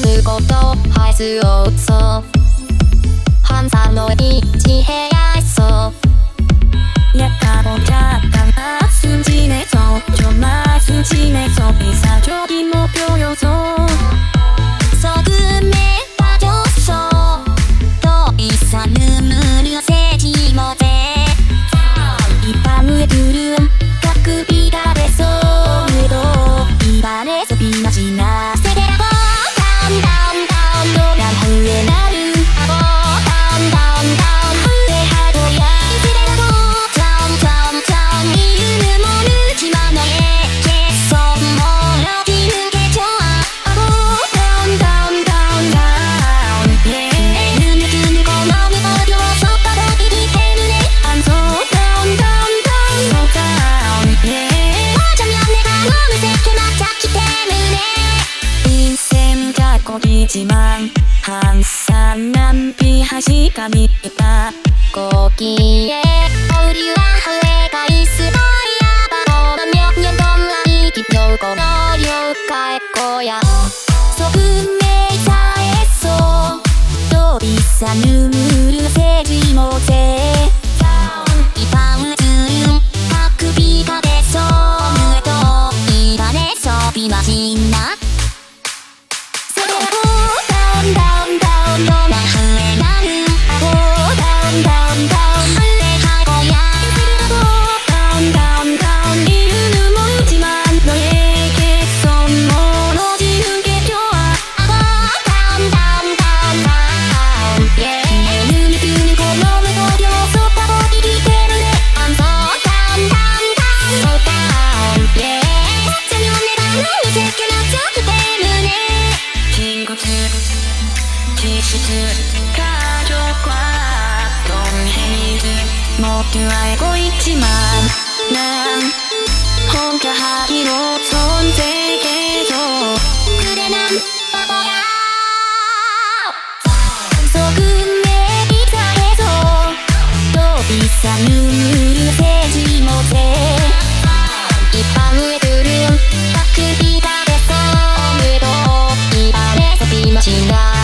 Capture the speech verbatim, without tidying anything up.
아무것도 할 수 없어. 항상 너의 지혜야했어. 약하고 착한 순진해서 정말 순진해서 이상적인 목표여서 속음에 빠졌어. 더 이상 눈물을 새지 못해. 이 밤을 구름 가꾸기가 됐어. 오늘도 입안에서 빛나지 나. 세계라고 다운 다운 다운 너란 후회 나를 하고 다운 다운 다운 후회할 거야. 이제라도 다운 다운 다운 이유는 모르지만 너에게 계속 멀어지는 게 좋아. 하고 다운 다운 다운 다운 내 눈을 뜨고 너무 어려워서 떠다니기 때문에 I'm so down down down so down yeah. 어쩌면 내가 너무 세게 맞았기 때문에 인생 닭고기지만 항상 난 피할 시간이 있다. 거기에 오류와 후회가 있을 거야. 바로 몇 년 동안 깊도록 노력할 거야. 소금에 이사했어. 또 이상 눈물을 새지 못해. 이 밤을 구름 가꾸기가 됐어. 오늘도 입안에서 빛나지 나. 세계라고 다운 다운 다운 너만 후회 나는 하고 다운 다운 다운 후회할 거야. 세계라고 다운 다운 다운 이유는 모르지만 너에게 계속 멀어지는 게 좋아. 하고 다운 다운 다운 다운 yeah. 내 눈을 뜨고 너무 어려워서 빠버리기 때문에 I'm so down down down so down yeah. 어쩌면 내가 너무 세게 맞췄기 때문에 친구들, 지식들, 가족과 동행이들 모두 알고 있지만 난 혼자 하기로 선택해서 그래 난 바보야. 소금에 이사해서 또 이상 눈물을 새지 못해. 이 밤을 구름 가꾸기가 됐어. 오늘도 입안에서 빛나지 나.